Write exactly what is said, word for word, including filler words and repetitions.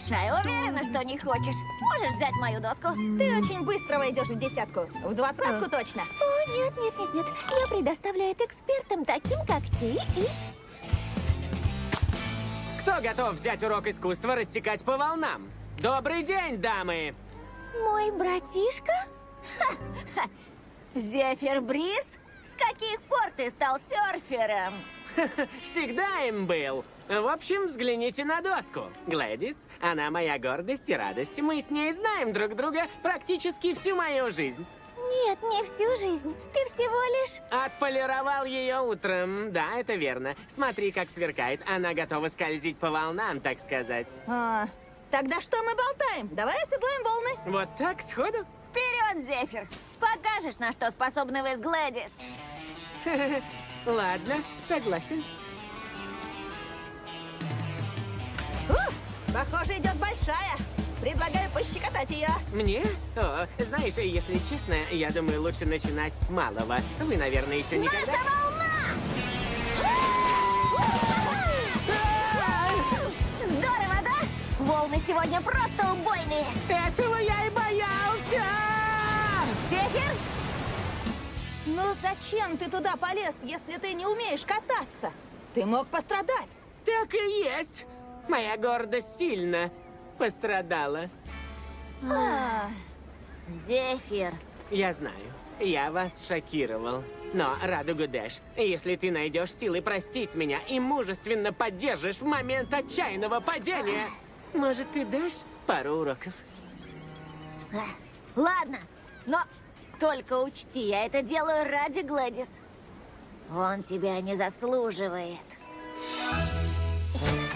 большая. Уверена, что не хочешь. Можешь взять мою доску? Ты очень быстро войдешь в десятку. В двадцатку точно. О, нет, нет, нет, нет. Я предоставлю это экспертам, таким как ты и... Кто готов взять урок искусства рассекать по волнам? Добрый день, дамы! Мой братишка? Ха-ха. Зефир Бриз? С каких пор ты стал серфером? Всегда им был. В общем, взгляните на доску. Глэдис, она моя гордость и радость. Мы с ней знаем друг друга практически всю мою жизнь. Нет, не всю жизнь. Ты всего лишь... Отполировал ее утром. Да, это верно. Смотри, как сверкает. Она готова скользить по волнам, так сказать. А, тогда что мы болтаем? Давай оседлаем волны. Вот так, сходу? Вперед, Зефир! Покажешь, на что способны вы с Глэдис. Ладно, согласен. Ух, похоже, идет большая. Предлагаю пощекотать ее. Мне? О, знаешь, если честно, я думаю, лучше начинать с малого. Вы, наверное, еще никогда... Наша волна! Здорово, да? Волны сегодня просто убойные. Этого я и боялся! Зефир? Ну зачем ты туда полез, если ты не умеешь кататься? Ты мог пострадать. Так и есть. Моя гордость сильно пострадала. А, Зефир. Я знаю, я вас шокировал. Но, Радугу Дэш, если ты найдешь силы простить меня и мужественно поддержишь в момент отчаянного падения, может, ты дашь пару уроков? Ладно, но только учти, я это делаю ради Глэдис. Он тебя не заслуживает.